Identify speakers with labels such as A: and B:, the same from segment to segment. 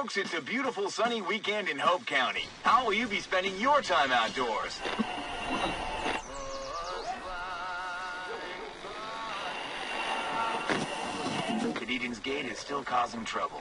A: folks, it's a beautiful sunny weekend in Hope County. How will you be spending your time outdoors? Eden's Gate is still causing trouble.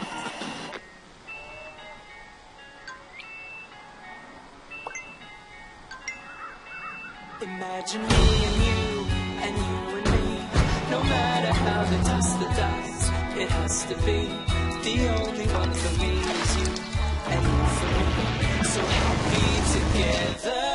B: Imagine me and you and me. No matter how they toss the dice, it has to be. The only one for me is you and you for me. So happy together.